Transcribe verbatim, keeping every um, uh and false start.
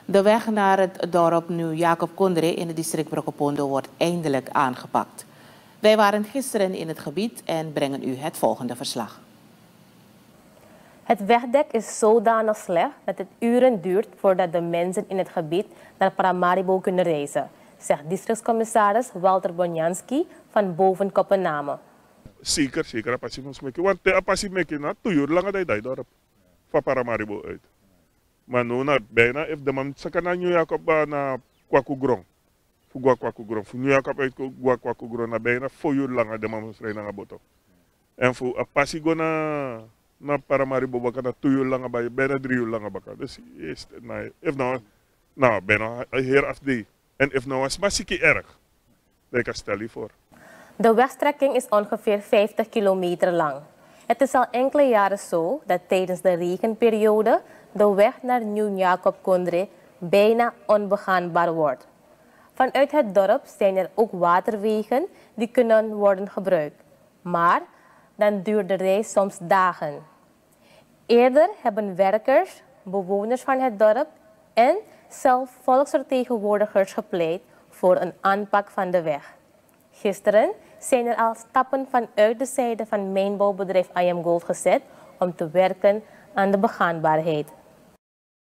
De weg naar het dorp Nu Jacob Kondre in het district Brokopondo wordt eindelijk aangepakt. Wij waren gisteren in het gebied en brengen u het volgende verslag. Het wegdek is zodanig slecht dat het uren duurt voordat de mensen in het gebied naar Paramaribo kunnen reizen, zegt districtscommissaris Walter Bonjanski van Boven Kopename. Zeker, zeker apasi ons meki. Want de apasi meki na twee uur langer dan dat dorp van Paramaribo uit. Maar nu na bijna if de man sakana New Jacob na Kwakugron. Voor Gwa Kwakugron. Voor New Jacob uit Gwa Kwakugron na bijna vier uur langer de man moet rijden naar Boto. En voor apasi go na na Paramaribo baka na twee uur langer bij bijna drie uur langer baka. Dus is nou if nou nou bijna hier afdie. En if nou was maar zieke erg. Ik stel je voor. De wegstrekking is ongeveer vijftig kilometer lang. Het is al enkele jaren zo dat tijdens de regenperiode de weg naar New Jacob Kondre bijna onbegaanbaar wordt. Vanuit het dorp zijn er ook waterwegen die kunnen worden gebruikt. Maar dan duurt de reis soms dagen. Eerder hebben werkers, bewoners van het dorp en zelf volksvertegenwoordigers gepleit voor een aanpak van de weg. Gisteren zijn er al stappen vanuit de zijde van mijnbouwbedrijf I M Gold gezet om te werken aan de begaanbaarheid.